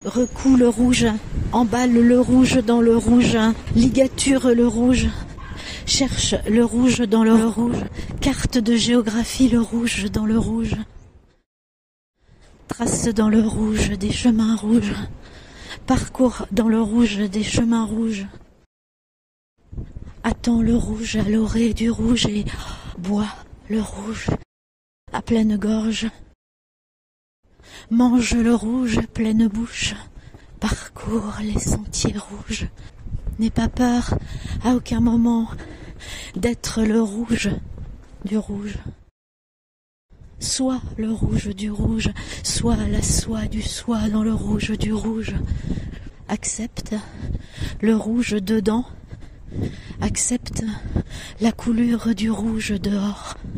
Recoue le rouge, emballe le rouge dans le rouge, ligature le rouge, cherche le rouge dans le rouge, carte de géographie le rouge dans le rouge, trace dans le rouge des chemins rouges, parcours dans le rouge des chemins rouges, attends le rouge à l'orée du rouge et bois le rouge à pleine gorge. Mange le rouge à pleine bouche, parcours les sentiers rouges. N'aie pas peur à aucun moment d'être le rouge du rouge. Sois le rouge du rouge, sois la soie du soie dans le rouge du rouge. Accepte le rouge dedans, accepte la coulure du rouge dehors.